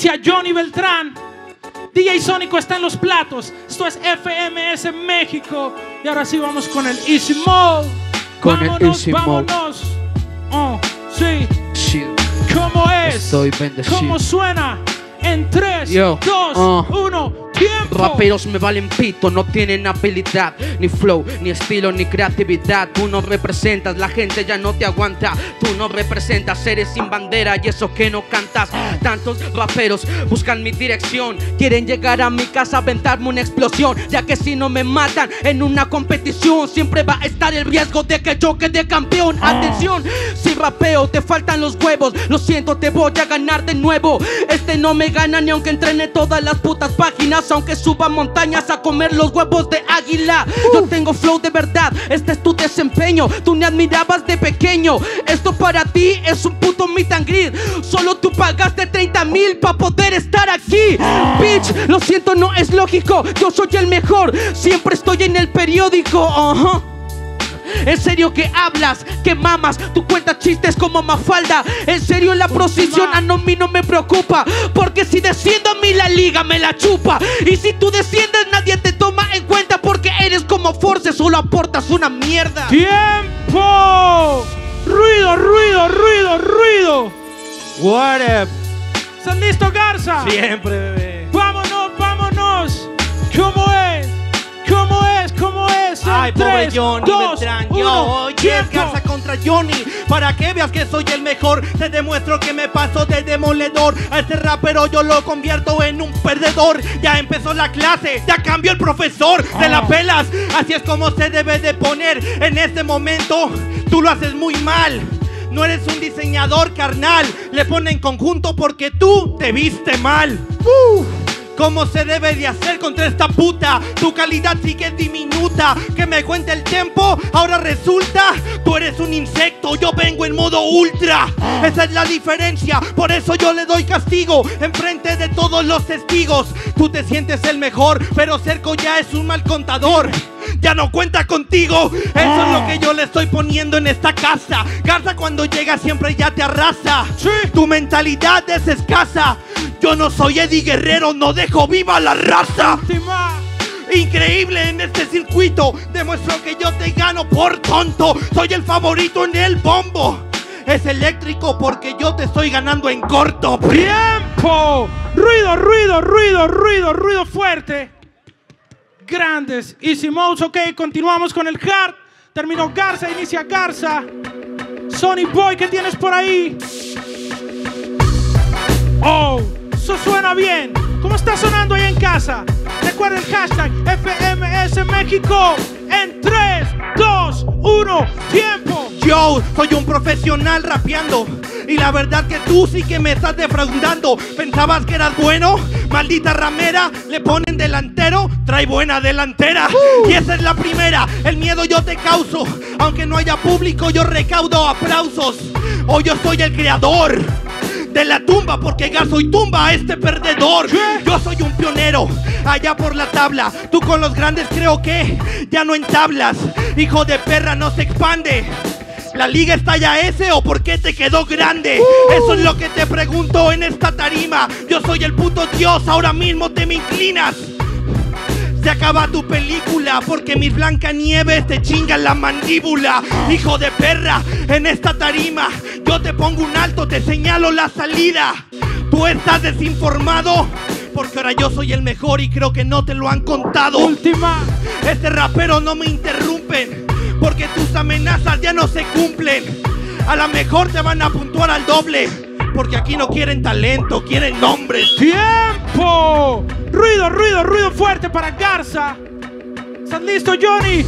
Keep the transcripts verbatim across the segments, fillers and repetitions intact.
Inicia Johnny Beltrán. D J Sónico está en los platos. Esto es F M S México. Y ahora sí vamos con el Easy Mode. Con vámonos, el Easy vámonos. Oh, sí. Shit. ¿Cómo es? Estoy bendecido. ¿Cómo suena? En tres, Yo. dos, uh. uno. Tiempo. Raperos me valen pito, no tienen habilidad, ni flow, ni estilo, ni creatividad. Tú no representas, la gente ya no te aguanta. Tú no representas, eres sin bandera y eso que no cantas. Tantos raperos buscan mi dirección, quieren llegar a mi casa a aventarme una explosión, ya que si no me matan en una competición siempre va a estar el riesgo de que yo quede campeón. Atención, si rapeo te faltan los huevos, lo siento, te voy a ganar de nuevo. Este no me gana ni aunque entrene todas las putas páginas, aunque suba montañas a comer los huevos de águila. uh. Yo tengo flow de verdad, este es tu desempeño. Tú me admirabas de pequeño, esto para ti es un puto meet and greet. Solo tú pagaste treinta mil para poder estar aquí. Bitch, lo siento, no es lógico. Yo soy el mejor, siempre estoy en el periódico. uh-huh. En serio que hablas, que mamas, tú cuentas chistes como Mafalda. En serio la procesión a no, mí no me preocupa, porque si desciendo a mí la liga me la chupa. Y si tú desciendes nadie te toma en cuenta, porque eres como Force, solo aportas una mierda. ¡Tiempo! Ruido, ruido, ruido, ruido. What up? ¿Estás listo, Garza? Siempre, bebé. Vámonos, vámonos. ¿Cómo es? ¿Cómo es? ¿Cómo es? En Ay, pobre tres, Johnny dos, Beltrán. uno, Yo, oye, tiempo. Garza contra Johnny. Para que veas que soy el mejor, te demuestro que me paso de demoledor. A este rapero yo lo convierto en un perdedor. Ya empezó la clase, ya cambió el profesor. Te la pelas, así es como se debe de poner. En este momento, tú lo haces muy mal. No eres un diseñador, carnal. Le pone en conjunto porque tú te viste mal. Uh. ¿Cómo se debe de hacer contra esta puta? Tu calidad sigue diminuta. Que me cuente el tiempo, ahora resulta tú eres un insecto, yo vengo en modo ultra. Esa es la diferencia, por eso yo le doy castigo enfrente de todos los testigos. Tú te sientes el mejor, pero Cerco ya es un mal contador. Ya no cuenta contigo, eso es lo que yo le estoy poniendo en esta casa. Garza cuando llega siempre ya te arrasa. Sí. Tu mentalidad es escasa. Yo no soy Eddie Guerrero, no dejo viva la raza. Última. Increíble en este circuito, demuestro que yo te gano por tonto. Soy el favorito en el bombo. Es eléctrico porque yo te estoy ganando en corto. ¡Tiempo! Ruido, ruido, ruido, ruido, ruido fuerte. Grandes Easy Modes, ok, continuamos con el hard. Terminó Garza, inicia Garza. Sonny Boy, ¿qué tienes por ahí? Oh, eso suena bien. ¿Cómo está sonando ahí en casa? Recuerda el hashtag F M S México. En tres, dos, uno, tiempo. Yo soy un profesional rapeando y la verdad que tú sí que me estás defraudando. ¿Pensabas que eras bueno? Maldita ramera, le ponen delantero, trae buena delantera. uh. Y esa es la primera, el miedo yo te causo. Aunque no haya público yo recaudo aplausos. Hoy yo soy el creador de la tumba, porque Garza y tumba a este perdedor. Yo soy un pionero allá por la tabla. Tú con los grandes creo que ya no entablas. Hijo de perra, no se expande. ¿La liga está ya ese o por qué te quedó grande? Uh. Eso es lo que te pregunto en esta tarima. Yo soy el puto dios, ahora mismo te me inclinas. Se acaba tu película porque mis Blancanieves te chingan la mandíbula. Hijo de perra, en esta tarima yo te pongo un alto, te señalo la salida. Tú estás desinformado porque ahora yo soy el mejor y creo que no te lo han contado. Última. Este rapero no me interrumpen porque tus amenazas ya no se cumplen. A lo mejor te van a puntuar al doble porque aquí no quieren talento, quieren nombres. ¡Tiempo! Ruido, ruido, ruido fuerte para Garza. ¿Estás listo, Johnny?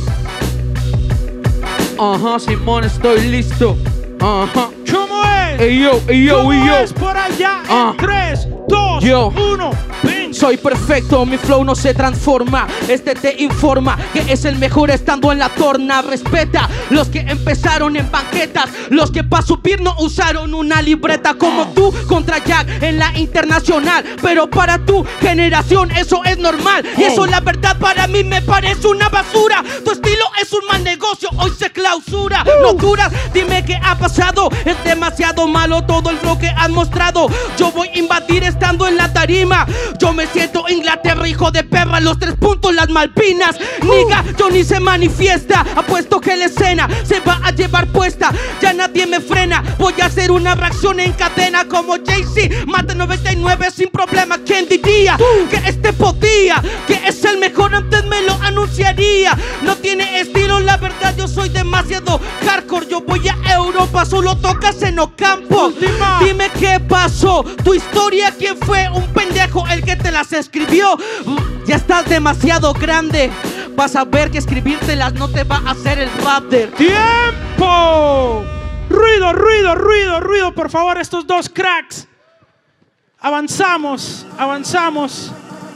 Ajá, Simón, estoy listo. Ajá. ¿Cómo es? Ey yo, ey yo, ¿Cómo ey yo. es por allá? Ah. En tres, dos, Yo. uno, venga. Soy perfecto, mi flow no se transforma. Este te informa que es el mejor estando en la torna. Respeta los que empezaron en banquetas, los que pa' subir no usaron una libreta. Como tú contra Jack en la internacional, pero para tu generación eso es normal. Y eso la verdad para mí me parece una basura. Tu estilo es un mal negocio, hoy se clausura. No duras, dime qué ha pasado. Es demasiado malo todo el flow que has mostrado. Yo voy a invadir estando en la tarima. Yo me siento Inglaterra, hijo de perra. Los tres puntos, las Malvinas. Niga, Johnny se manifiesta. Apuesto que la escena se va a llevar puesta. Ya nadie me frena. Voy a hacer una reacción en cadena como Jay-Z. Mata noventa y nueve sin problema. ¿Quién diría que este podía? Que es el mejor, antes me lo anunciaría. No tiene estilo, la verdad yo soy demasiado hardcore. Yo voy a Europa, solo tocas en Ocampo. Última. Dime qué pasó, tu historia, ¿quién fue? Un pendejo el que te las escribió. Ya estás demasiado grande. Vas a ver que escribírtelas no te va a hacer el rapper. ¡Tiempo! Ruido, ruido, ruido, ruido, por favor, estos dos cracks. Avanzamos, avanzamos.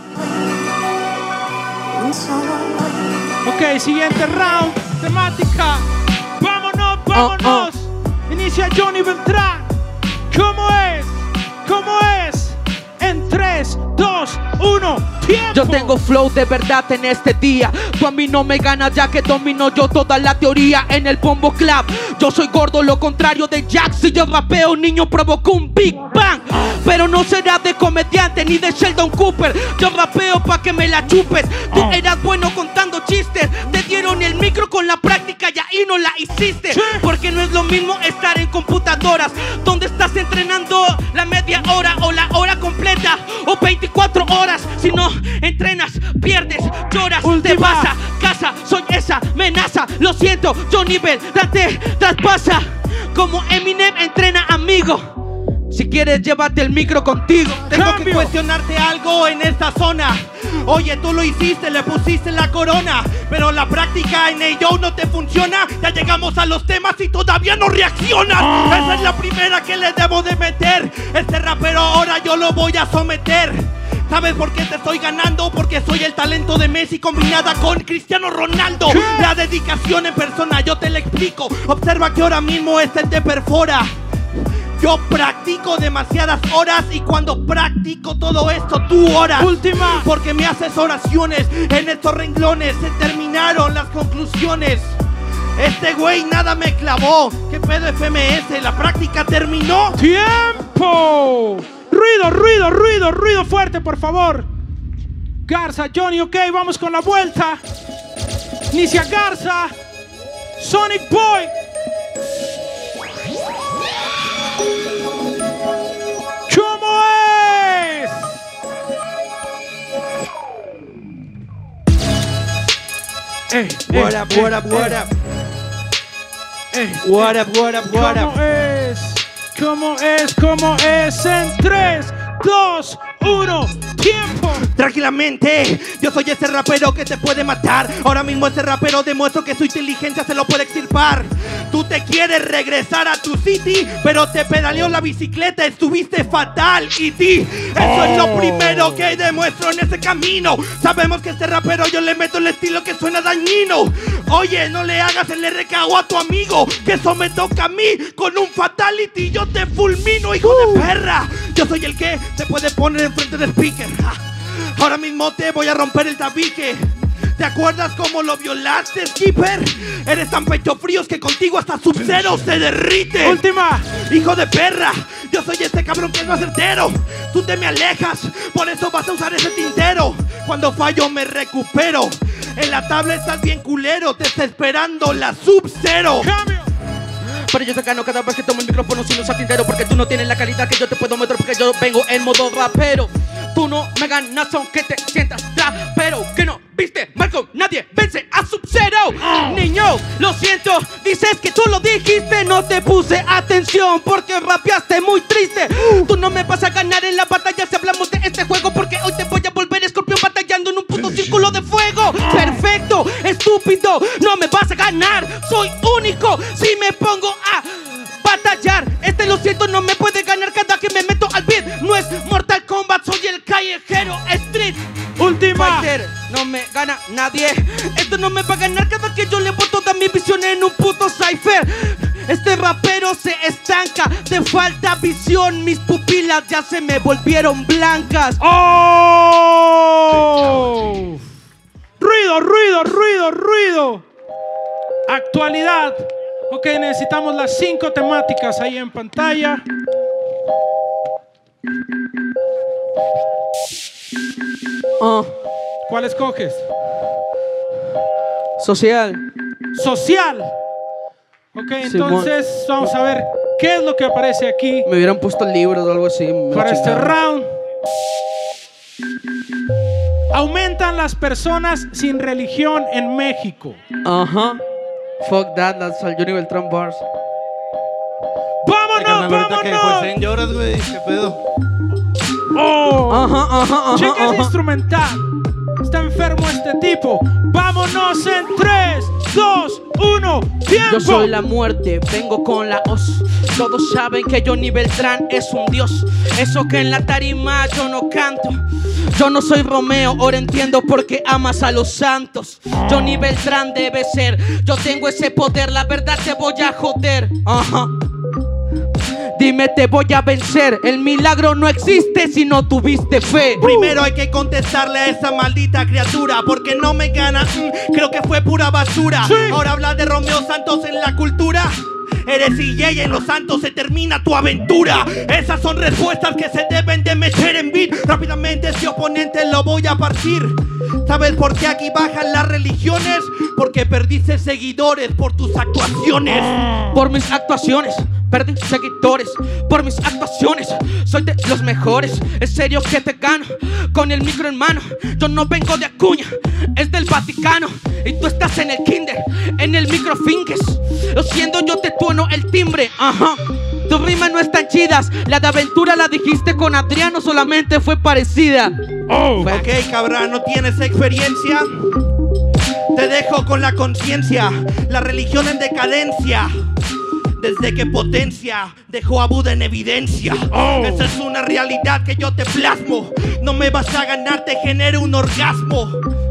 Ok, siguiente round, temática. Vámonos, vámonos. Oh, oh. Inicia Johnny Beltrán. ¿Cómo es? ¿Cómo es? En tres, dos, uno, tiempo. Yo tengo flow de verdad en este día. Tú a mí no me ganas ya que domino yo toda la teoría en el Bombo Club. Yo soy gordo, lo contrario de Jack. Si yo rapeo, niño, provocó un Big Bang. Pero no será de comediante ni de Sheldon Cooper. Yo rapeo pa' que me la chupes. Tú eras bueno contando chistes. Te dieron el micro con la práctica y ahí no la hiciste. Porque no es lo mismo estar en computadoras donde estás entrenando la media hora o la hora completa o veinticuatro horas. Si no entrenas, pierdes, lloras, Última. Te vas a casa. Soy esa amenaza. Lo siento, Johnny Bell, date, traspasa. Como Eminem entrena, amigo. Si quieres, llévate el micro contigo. Tengo Cambio. que cuestionarte algo en esta zona. Oye, tú lo hiciste, le pusiste la corona, pero la práctica en ello no te funciona. Ya llegamos a los temas y todavía no reaccionas. Oh. Esa es la primera que le debo de meter. Este rapero ahora yo lo voy a someter. ¿Sabes por qué te estoy ganando? Porque soy el talento de Messi combinada con Cristiano Ronaldo. ¿Qué? La dedicación en persona, yo te la explico. Observa que ahora mismo este te perfora. Yo practico demasiadas horas y cuando practico todo esto tú oras. Última. Porque me haces oraciones en estos renglones. Se terminaron las conclusiones. Este güey nada me clavó. ¿Qué pedo F M S? ¿La práctica terminó? ¡Tiempo! Ruido, ruido, ruido, ruido fuerte, por favor. Garza, Johnny, ok, vamos con la vuelta. Inicia Garza. Sonic Boy. ¿Cómo es? Ey, What ey, up, ey, what up, what ey. up? Ey, What up, what up, what ¿Cómo up? es? ¿Cómo es? ¿Cómo es? En tres, dos, uno, tiempo. Tranquilamente, yo soy ese rapero que te puede matar. Ahora mismo ese rapero demuestro que su inteligencia se lo puede extirpar. Tú te quieres regresar a tu city, pero te pedaleó la bicicleta, estuviste fatal, y ti. Eso es lo primero que demuestro en ese camino. Sabemos que este rapero yo le meto el estilo que suena dañino. Oye, no le hagas el R K O a tu amigo, que eso me toca a mí. Con un fatality yo te fulmino, hijo uh. de perra. Yo soy el que te puede poner enfrente del speaker. Ahora mismo te voy a romper el tabique. ¿Te acuerdas cómo lo violaste, Skipper? Eres tan pecho fríos que contigo hasta Sub-Zero se derrite. Última. Hijo de perra, yo soy este cabrón que es más certero. Tú te me alejas, por eso vas a usar ese tintero. Cuando fallo me recupero. En la tabla estás bien culero, te está esperando la Sub-Zero. Cambio. Pero yo te gano cada vez que tomo el micrófono sin usar tintero. Porque tú no tienes la calidad que yo te puedo mostrar. Porque yo vengo en modo rapero. Tú no me ganas aunque te sientas trapero. Que no viste, Malcolm, nadie vence a Sub-Zero. Oh. Niño, lo siento, dices que tú lo dijiste. No te puse atención porque rapeaste muy triste. uh. Tú no me vas a ganar en la batalla si hablamos de este juego. Porque hoy te voy a volver escorpión batallando en un puto círculo de fuego. oh. Perfecto, estúpido, no me vas a ganar. Soy único si me pongo a batallar. Este lo siento, no me puede ganar cada que me meto al beat. No es Mortal Kombat, soy el callejero. Este gana nadie. Esto no me va a ganar cada que yo levo toda mi visión en un puto cipher. Este rapero se estanca, te falta visión. Mis pupilas ya se me volvieron blancas. ¡Oh! Ruido, ruido, ruido, ruido. Actualidad. Ok, necesitamos las cinco temáticas ahí en pantalla. Oh. ¿Cuál escoges? Social. Social. Ok, entonces vamos a ver qué es lo que aparece aquí. Me hubieran puesto libros o algo así. Para este round. Aumentan las personas sin religión en México. Ajá. Fuck that, las al Johnny Beltrán bars. ¡Vámonos, vámonos! Que José lloras, güey. ¿Qué pedo? ¡Oh! Ajá, ajá, ajá. Checa ese ajá. instrumental. Está enfermo este tipo. ¡Vámonos en tres, dos, uno! ¡Tiempo! Yo soy la muerte, vengo con la hoz. Todos saben que Johnny Beltrán es un dios. Eso que en la tarima yo no canto. Yo no soy Romeo, ahora entiendo por qué amas a los santos. Johnny Beltrán debe ser. Yo tengo ese poder, la verdad te voy a joder. Ajá. Dime, te voy a vencer. El milagro no existe si no tuviste fe. Primero hay que contestarle a esa maldita criatura, porque no me gana, mm, creo que fue pura basura. Sí. Ahora habla de Romeo Santos en la cultura. Eres I J y en Los Santos se termina tu aventura. Esas son respuestas que se deben de meter en beat. Rápidamente ese oponente lo voy a partir. ¿Sabes por qué aquí bajan las religiones? Porque perdiste seguidores por tus actuaciones. Por mis actuaciones perdí seguidores, por mis actuaciones soy de los mejores. En serio que te gano, con el micro en mano. Yo no vengo de Acuña, es del Vaticano. Y tú estás en el kinder, en el micro finges. Lo siento, yo te tueno el timbre. Ajá. Tus rimas no están chidas. La de aventura la dijiste con Adriano, solamente fue parecida. Oh. Ok, cabrón, ¿no tienes experiencia? Te dejo con la conciencia. La religión en decadencia. Desde que potencia dejó a Buda en evidencia. Oh. Esa es una realidad que yo te plasmo. No me vas a ganar, te genero un orgasmo.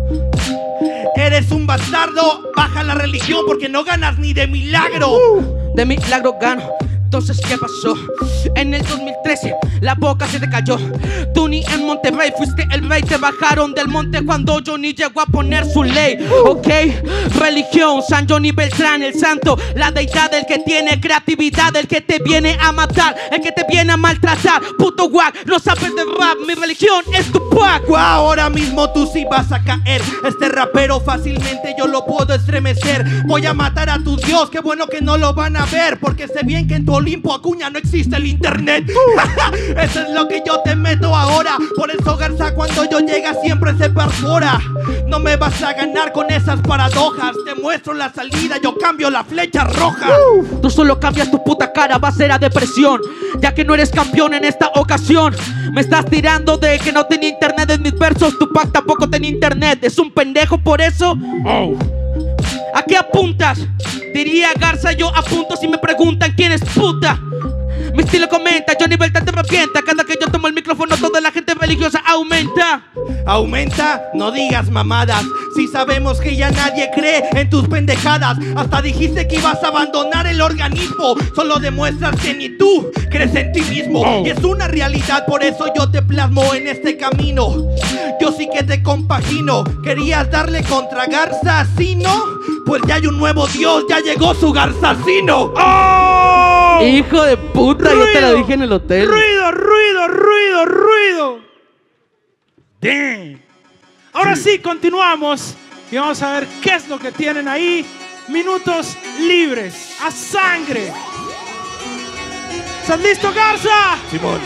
Eres un bastardo, baja la religión porque no ganas ni de milagro. De milagro gano. Entonces, ¿qué pasó? En el dos mil trece, la boca se te cayó. Tú ni en Monterrey fuiste el rey. Te bajaron del monte cuando Johnny llegó a poner su ley. Ok, religión, San Johnny Beltrán, el santo. La deidad, el que tiene creatividad. El que te viene a matar, el que te viene a maltratar. Puto guac, no sabes de rap. Mi religión es tu pack. Wow, ahora mismo tú sí vas a caer. Este rapero fácilmente yo lo puedo estremecer. Voy a matar a tu Dios, qué bueno que no lo van a ver. Porque sé bien que en tu Olimpo, Acuña, no existe el internet. Eso es lo que yo te meto ahora. Por eso Garza cuando yo llega siempre se perfora. No me vas a ganar con esas paradojas. Te muestro la salida, yo cambio la flecha roja. uh, Tú solo cambias tu puta cara, va a ser a depresión. Ya que no eres campeón en esta ocasión. Me estás tirando de que no tenía internet en mis versos. Tupac tampoco tenía internet. Es un pendejo por eso. Oh. ¿A qué apuntas? Diría Garza, yo apunto si me preguntan quién es puta. Mi estilo comenta, Johnny Beltrán te revienta. Cada que yo tomo el micrófono toda la gente religiosa aumenta. Aumenta, no digas mamadas. Si sabemos que ya nadie cree en tus pendejadas. Hasta dijiste que ibas a abandonar el organismo. Solo demuestras que ni tú crees en ti mismo. Oh. Y es una realidad, por eso yo te plasmo en este camino. Yo sí que te compagino. ¿Querías darle contra Garza Asino? Pues ya hay un nuevo dios, ya llegó su Garzasino. ¡Oh! Hijo de puta, yo te lo dije en el hotel. Ruido, ruido, ruido, ruido. Damn. Ahora sí, continuamos y vamos a ver qué es lo que tienen ahí. Minutos libres, a sangre. ¿Estás listo, Garza? Simón.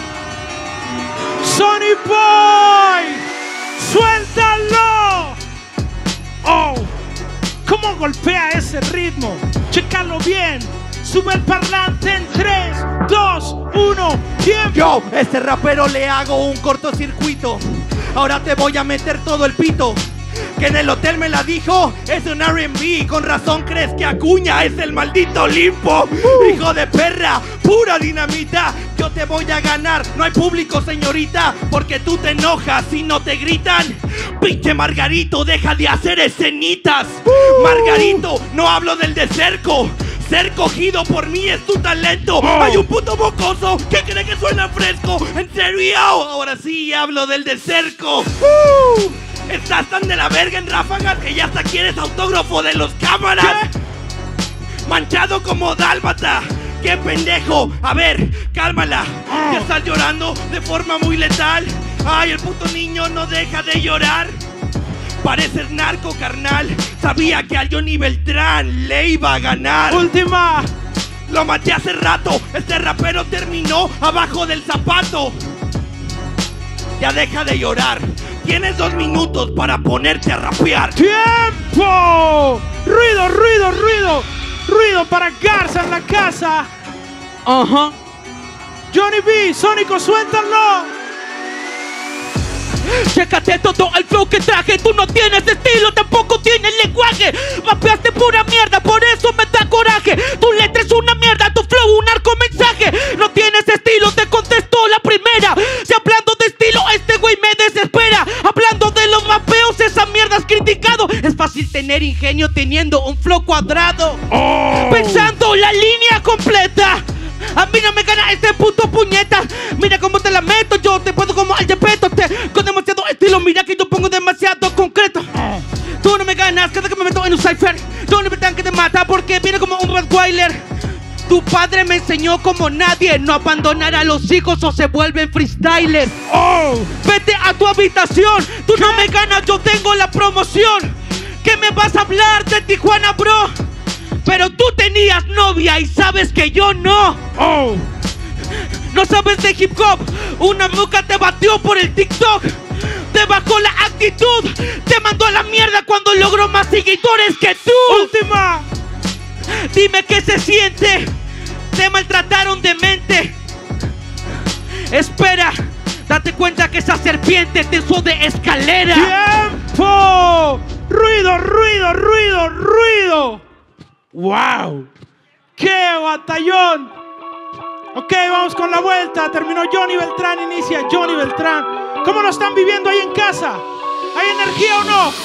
Sonny Boy, suéltalo. Oh, cómo golpea ese ritmo. Chécalo bien. Sube el parlante en tres, dos, uno, tiempo. Yo, este rapero le hago un cortocircuito. Ahora te voy a meter todo el pito. Que en el hotel me la dijo, es un R and B. Con razón crees que Acuña es el maldito Olimpo. uh. Hijo de perra, pura dinamita. Yo te voy a ganar, no hay público señorita, porque tú te enojas si no te gritan. Pinche Margarito, deja de hacer escenitas. uh. Margarito, no hablo del de cerco. Ser cogido por mí es tu talento. oh. Hay un puto mocoso que cree que suena fresco. ¿En serio? Ahora sí hablo del de cerco. uh. Estás tan de la verga en ráfagas que ya hasta quieres autógrafo de los cámaras. ¿Qué? Manchado como dálmata. ¡Qué pendejo! A ver, cálmala. oh. Ya estás llorando de forma muy letal. Ay, el puto niño no deja de llorar. Pareces narco, carnal. Sabía que a Johnny Beltrán le iba a ganar. Última. Lo maté hace rato. Este rapero terminó abajo del zapato. Ya deja de llorar. Tienes dos minutos para ponerte a rapear. ¡Tiempo! Ruido, ruido, ruido. Ruido para Garza en la casa. Ajá. uh-huh. Johnny B, Sónico, suéltalo. Chécate todo el flow que traje. Tú no tienes estilo, tampoco tienes lenguaje. Rapeaste pura mierda, por eso me da coraje. Tu letra es una mierda, tu flow un arco mensaje. No tienes estilo, te contestó la primera. Si hablando de estilo, este güey me desespera. Hablando de los rapeos, esa mierda has criticado. Es fácil tener ingenio teniendo un flow cuadrado. oh. Pensando la línea completa. A mí no me gana este puto puñeta. Mira cómo te la meto, yo te puedo como al Yepeto. Con demasiado estilo, mira que yo pongo demasiado concreto. oh. Tú no me ganas cada que me meto en un cypher. Yo no me tengo que te mata porque viene como un Rottweiler. Tu padre me enseñó como nadie no abandonar a los hijos o se vuelven freestylers. oh. Vete a tu habitación. Tú ¿Qué? No me ganas, yo tengo la promoción. ¿Qué me vas a hablar de Tijuana, bro? Pero tú tenías novia y sabes que yo no. oh. No sabes de hip hop. Una muca te batió por el TikTok. Te bajó la actitud. Te mandó a la mierda cuando logró más seguidores que tú. Última. Dime qué se siente. Te maltrataron de mente. Espera, date cuenta que esa serpiente te usó de escalera. ¡Tiempo! Ruido, ruido, ruido, ruido. ¡Wow! ¡Qué batallón! Ok, vamos con la vuelta. Terminó Johnny Beltrán, inicia Johnny Beltrán. ¿Cómo lo están viviendo ahí en casa? ¿Hay energía o no?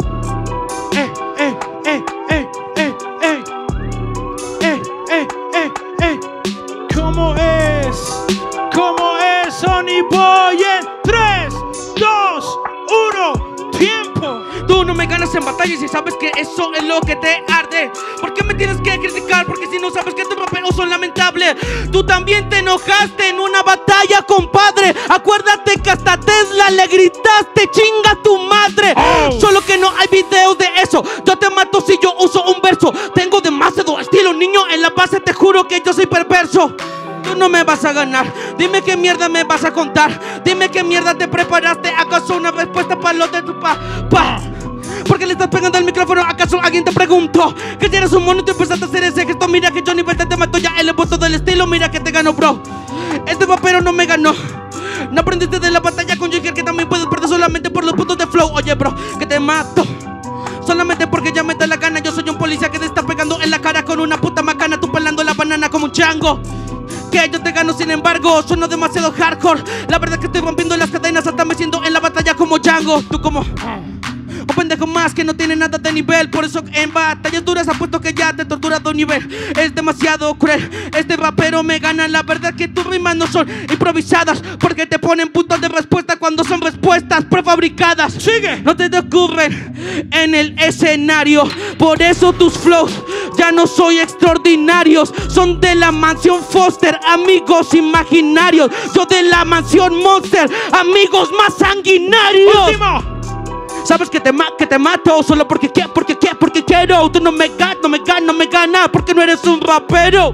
Eh, eh, eh, eh, eh, eh. Eh, eh, eh, eh. ¿Cómo es? ¿Cómo es, Sonny Boy? En tres, dos, uno. ¡Tiempo! Tú no me ganas en batalla si sabes que eso es lo que te arde. ¿Por qué me tienes que criticar? Porque si no sabes que tus rapeos son lamentables. Tú también te enojaste en una batalla, compadre. Acuérdate que hasta Tesla le gritaste chinga tu madre. oh. Solo que no hay videos de eso. Yo te mato si yo uso un verso. Tengo demasiado estilo, niño. En la base te juro que yo soy perverso. Tú no me vas a ganar. Dime qué mierda me vas a contar. Dime qué mierda te preparaste. ¿Acaso una respuesta para lo de tu papá? ¿Por qué le estás pegando al micrófono? ¿Acaso alguien te preguntó? Que si eres un mono y tú empezaste a hacer ese gesto. Mira que Johnny Beltrán te mató ya. Él le puesto del estilo. Mira que te ganó, bro. Este rapero no me ganó. No aprendiste de la batalla con Jigger, que también puedes perder solamente por los puntos de flow. Oye, bro, que te mato solamente porque ya me da la gana. Yo soy un policía que te está pegando en la cara con una puta macana. Tú pelando la banana como un chango. Que yo te gano, sin embargo, sueno demasiado hardcore. La verdad que estoy rompiendo las cadenas, hasta me siento en la batalla como Django. Tú como un pendejo más que no tiene nada de nivel. Por eso en batallas duras apuesto que ya te tortura a tu nivel. Es demasiado cruel, este rapero me gana. La verdad que tus rimas no son improvisadas, porque te ponen puntos de respuesta cuando son respuestas prefabricadas. Sigue. No te te ocurren en el escenario. Por eso tus flows ya no soy extraordinarios. Son de la mansión Foster, amigos imaginarios. Yo de la mansión Monster, amigos más sanguinarios. Último. Sabes que te, ma que te mato solo porque quiero, porque quiero, porque quiero. Tú no me ganas, no me ganas, no me ganas porque no eres un rapero.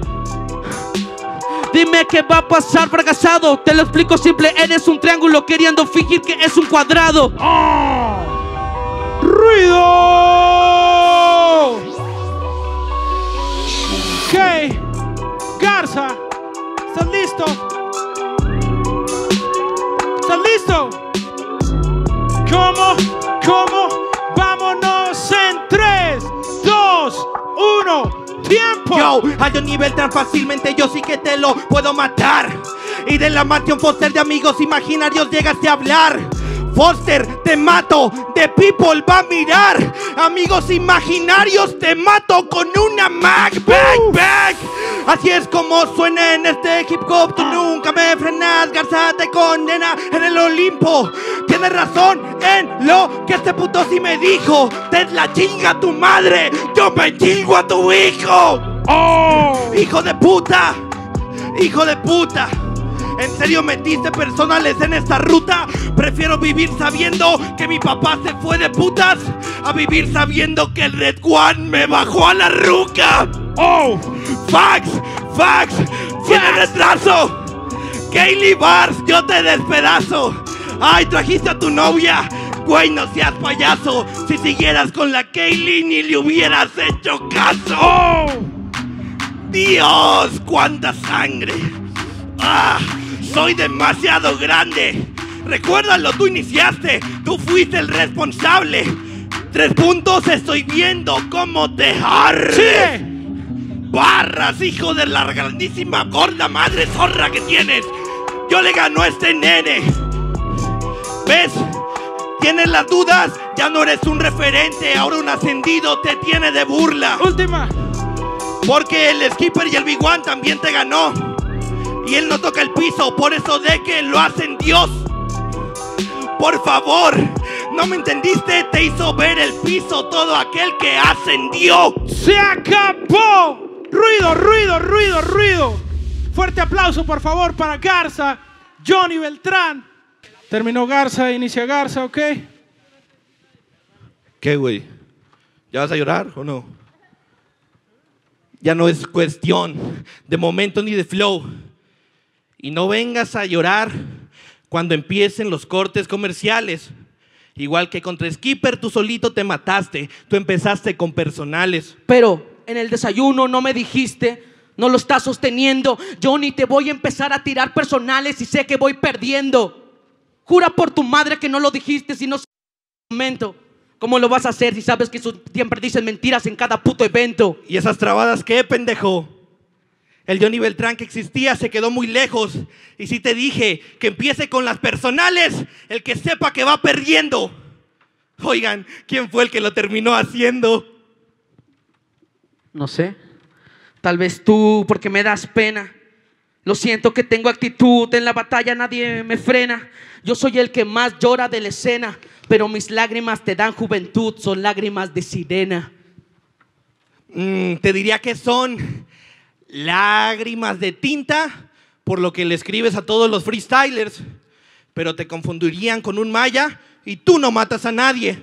Dime qué va a pasar, fracasado. Te lo explico simple, eres un triángulo queriendo fingir que es un cuadrado. oh. ¡Ruido! Ok, Garza, ¿estás listo? ¿Estás listo? ¿Cómo? ¿Cómo? tiempo. Yo, a Johnny Beltrán fácilmente yo sí que te lo puedo matar. Y de la mansión Foster de amigos imaginarios llegaste a hablar. Foster, te mato, The People va a mirar. Amigos imaginarios, te mato con una Mac. Bang, bang. Así es como suena en este hip hop. Tú nunca me frenas, Garza te condena en el Olimpo. Tienes razón en lo que este puto sí me dijo. Te la chinga tu madre, yo me chingo a tu hijo. Oh. Hijo de puta, hijo de puta. ¿En serio metiste personales en esta ruta? Prefiero vivir sabiendo que mi papá se fue de putas a vivir sabiendo que el Red One me bajó a la ruca. Oh. Fax, fax, tiene retraso. Kaylee Bars, yo te despedazo. Ay, trajiste a tu novia. Güey, no seas payaso. Si siguieras con la Kaylee ni le hubieras hecho caso. Oh. Dios, cuánta sangre. Ah, soy demasiado grande. Recuérdalo, tú iniciaste. Tú fuiste el responsable. Tres puntos, estoy viendo cómo te arde. Sí. Barras, hijo de la grandísima gorda madre zorra que tienes. Yo le gano a este nene. ¿Ves? ¿Tienes las dudas? Ya no eres un referente. Ahora un ascendido te tiene de burla. Última. Porque el Skipper y el Big One también te ganó. Y él no toca el piso, por eso de que lo hacen Dios. Por favor, ¿no me entendiste? Te hizo ver el piso todo aquel que ascendió. ¡Se acabó! Ruido, ruido, ruido, ruido. Fuerte aplauso, por favor, para Garza, Johnny Beltrán. Terminó Garza, inicia Garza, ¿ok? ¿Qué, güey? ¿Ya vas a llorar o no? Ya no es cuestión de momento ni de flow. Y no vengas a llorar cuando empiecen los cortes comerciales. Igual que contra Skipper, tú solito te mataste. Tú empezaste con personales. Pero en el desayuno no me dijiste, no lo estás sosteniendo. Johnny, te voy a empezar a tirar personales y sé que voy perdiendo. Jura por tu madre que no lo dijiste si no es el momento. ¿Cómo lo vas a hacer si sabes que siempre dicen mentiras en cada puto evento? ¿Y esas trabadas qué, pendejo? El Johnny Beltrán que existía se quedó muy lejos. Y si te dije que empiece con las personales, el que sepa que va perdiendo. Oigan, ¿quién fue el que lo terminó haciendo? No sé. Tal vez tú, porque me das pena. Lo siento que tengo actitud. En la batalla nadie me frena. Yo soy el que más llora de la escena. Pero mis lágrimas te dan juventud. Son lágrimas de sirena. Mm, te diría que son lágrimas de tinta, por lo que le escribes a todos los freestylers, pero te confundirían con un maya y tú no matas a nadie.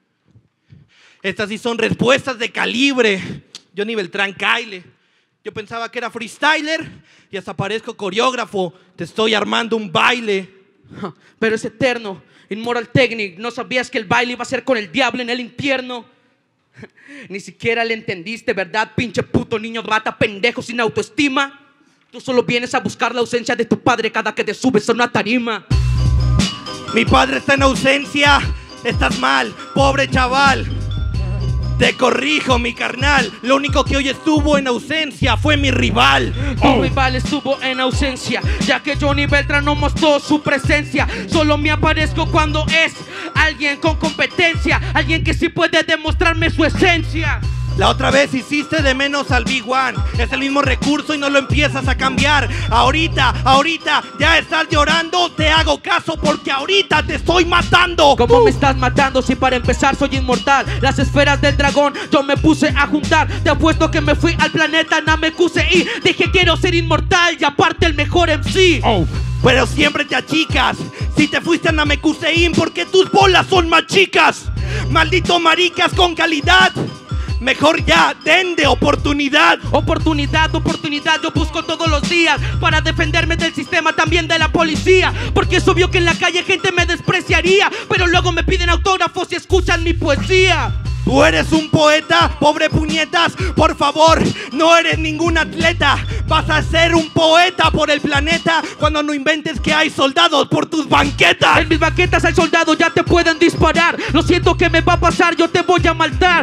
Estas sí son respuestas de calibre. Johnny Beltrán, Kyle. Yo pensaba que era freestyler y hasta parezco coreógrafo. Te estoy armando un baile. Pero es eterno. Immoral Technic. No sabías que el baile iba a ser con el diablo en el infierno. Ni siquiera le entendiste, ¿verdad? Pinche puto niño rata, pendejo sin autoestima. Tú solo vienes a buscar la ausencia de tu padre cada que te subes a una tarima. Mi padre está en ausencia. Estás mal, pobre chaval. Te corrijo, mi carnal. Lo único que hoy estuvo en ausencia fue mi rival. Tu oh. rival estuvo en ausencia, ya que Johnny Beltrán no mostró su presencia. Solo me aparezco cuando es alguien con competencia, alguien que sí puede demostrarme su esencia. La otra vez hiciste de menos al Big One. Es el mismo recurso y no lo empiezas a cambiar. Ahorita, ahorita ya estás llorando. Te hago caso porque ahorita te estoy matando. ¿Cómo uh. me estás matando si para empezar soy inmortal? Las esferas del dragón yo me puse a juntar. Te apuesto que me fui al planeta Namekusei y dije quiero ser inmortal y aparte el mejor M C. Oh. Pero siempre te achicas. Si te fuiste a Namekusei porque tus bolas son más chicas. Maldito maricas con calidad. Mejor ya, den de oportunidad. Oportunidad, oportunidad, yo busco todos los días para defenderme del sistema, también de la policía. Porque es obvio que en la calle gente me despreciaría, pero luego me piden autógrafos y escuchan mi poesía. Tú eres un poeta, pobre puñetas. Por favor, no eres ningún atleta. Vas a ser un poeta por el planeta cuando no inventes que hay soldados por tus banquetas. En mis banquetas hay soldados, ya te pueden disparar. Lo siento que me va a pasar, yo te voy a matar.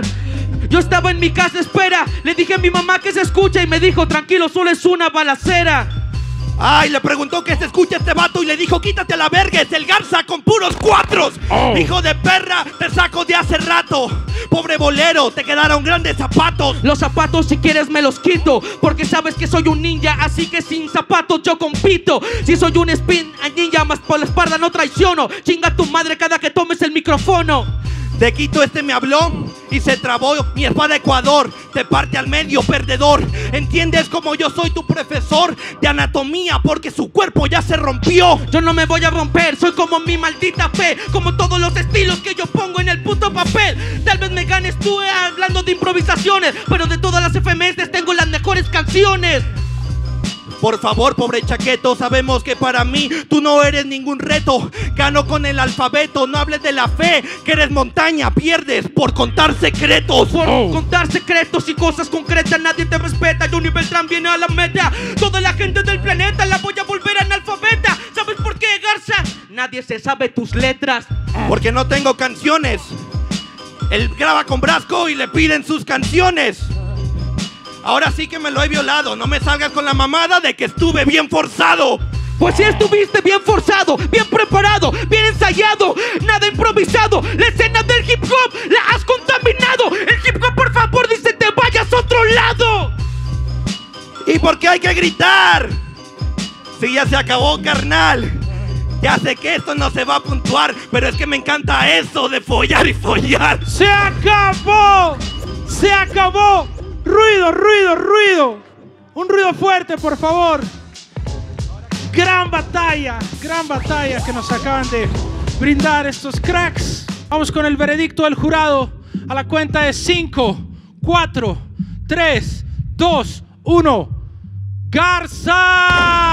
Yo estaba en mi casa, espera. Le dije a mi mamá que se escucha y me dijo, tranquilo, solo es una balacera. Ay, le preguntó que se escucha este vato y le dijo, quítate a la verga, es el Garza con puros cuatros. Oh. Hijo de perra, te saco de hace rato. Pobre bolero, te quedaron grandes zapatos. Los zapatos si quieres me los quito, porque sabes que soy un ninja, así que sin zapatos yo compito. Si soy un spin a ninja, más por la espalda no traiciono. Chinga tu madre cada que tomes el micrófono. De Quito este me habló y se trabó mi espada Ecuador. Te parte al medio, perdedor. ¿Entiendes como yo soy tu profesor de anatomía? Porque su cuerpo ya se rompió. Yo no me voy a romper, soy como mi maldita fe. Como todos los estilos que yo pongo en el puto papel. Tal vez me ganes tú eh, hablando de improvisaciones, pero de todas las F M S tengo las mejores canciones. Por favor, pobre chaqueto, sabemos que para mí tú no eres ningún reto. Gano con el alfabeto, no hables de la fe, que eres montaña, pierdes por contar secretos. Por oh. contar secretos y cosas concretas, nadie te respeta. Johnny Beltrán viene a la meta. Toda la gente del planeta la voy a volver analfabeta. ¿Sabes por qué, Garza? Nadie se sabe tus letras. Porque no tengo canciones. Él graba con Brasco y le piden sus canciones. Ahora sí que me lo he violado. No me salgas con la mamada de que estuve bien forzado. Pues si estuviste bien forzado, bien preparado, bien ensayado, nada improvisado. La escena del hip hop la has contaminado. El hip hop, por favor, dice te vayas a otro lado. ¿Y por qué hay que gritar? Si ya se acabó, carnal. Ya sé que esto no se va a puntuar, pero es que me encanta eso de follar y follar. ¡Se acabó! ¡Se acabó! Ruido, ruido, ruido. Un ruido fuerte, por favor. Gran batalla, gran batalla que nos acaban de brindar estos cracks. Vamos con el veredicto del jurado. A la cuenta de cinco, cuatro, tres, dos, uno. ¡Garza!